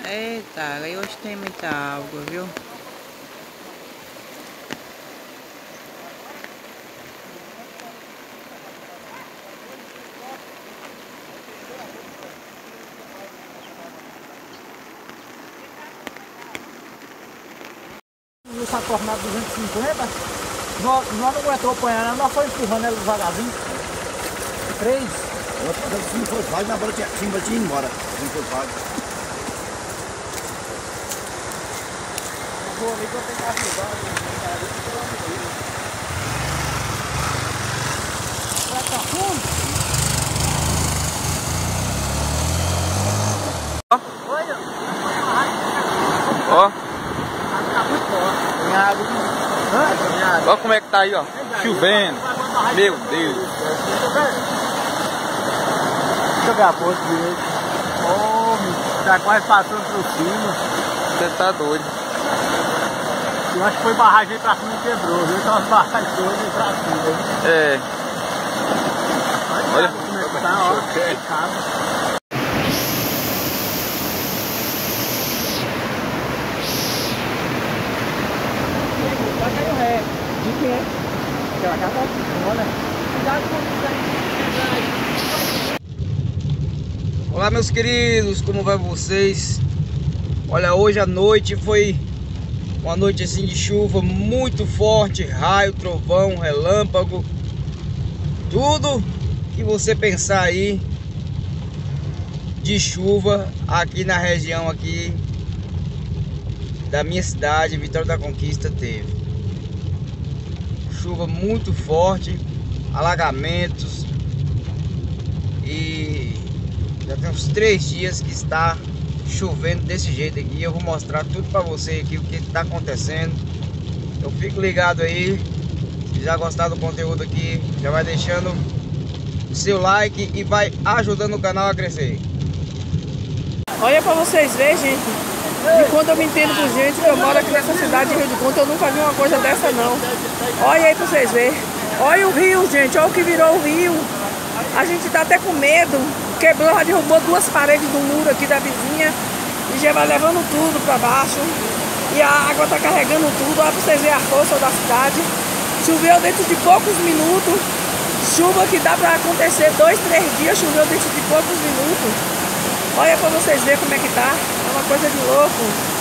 Eita, aí hoje tem muita água, viu? Essa tornada 250, nós não aguentou apanhar, nós foi empurrando ela devagarzinho. 3. Se não fosse vaga, na bola tinha ido embora. Se não fosse vaga. Eu vou ali que eu tenho que ajudar. Vai pra fundo? Olha, Ó, tá muito forte. Tem água. ó como é que tá aí, ó. Chovendo. Meu Deus. Deixa eu ver a ponte direito. Tá quase passando por cima. Você tá doido. Eu acho que foi barragem pra cima e quebrou, viu? Então as barragens todas pra cima. É. Olha como é que tá, ó. Fechado. Vai cair o ré. De quem é? Aquela casa olha. Cuidado com isso aí. Olá, meus queridos, como vai vocês? Olha, hoje à noite foi uma noite assim de chuva muito forte, raio, trovão, relâmpago, tudo que você pensar aí de chuva aqui na região aqui da minha cidade, Vitória da Conquista, teve chuva muito forte, alagamentos, e já tem uns 3 dias que está chovendo desse jeito aqui. Eu vou mostrar tudo para você aqui o que está acontecendo. Então fique ligado aí. Se já gostar do conteúdo aqui, já vai deixando o seu like e vai ajudando o canal a crescer. Olha pra vocês verem, gente. E quando eu me entendo por gente, que eu moro aqui nessa cidade de Rio de Conto, eu nunca vi uma coisa dessa não. Olha aí pra vocês verem. Olha o rio, gente. Olha o que virou o rio. A gente tá até com medo. Quebrou, já derrubou 2 paredes do muro aqui da vizinha. E já vai levando tudo pra baixo. E a água tá carregando tudo. Olha pra vocês verem a força da cidade. Choveu dentro de poucos minutos. Chuva que dá pra acontecer 2, 3 dias. Choveu dentro de poucos minutos. Olha pra vocês verem como é que tá. É uma coisa de louco.